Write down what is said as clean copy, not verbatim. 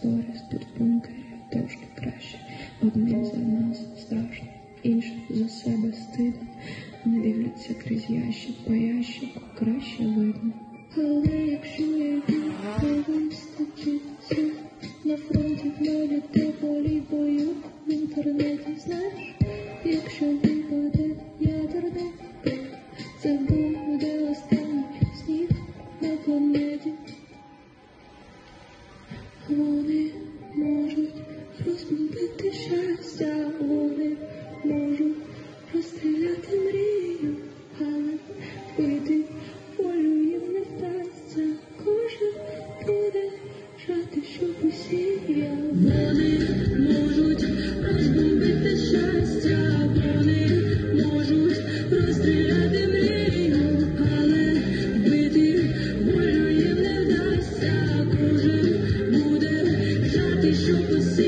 сторіс під бункері трошки краще. Одним за нас страшно, інших за себе стидно. Не дивляться крізь ящик по ящику, краще видно. Але якщо я вірю, то вистачить сил. На фронті в нолі те полі бою, в інтернеті знаєш, якщо випаде ядерний пил, це буде останній сніг на планеті. Вони можуть розбомбити щастя, вони можуть розстріляти мрію, але вбити волю їм не вдасться. Кожен буде жати, щоб усія. Вони можуть розбомбити щастя, вони можуть розстріляти мрію, але вбити волю їм не вдасться. Кожен буде жати, щоб усі.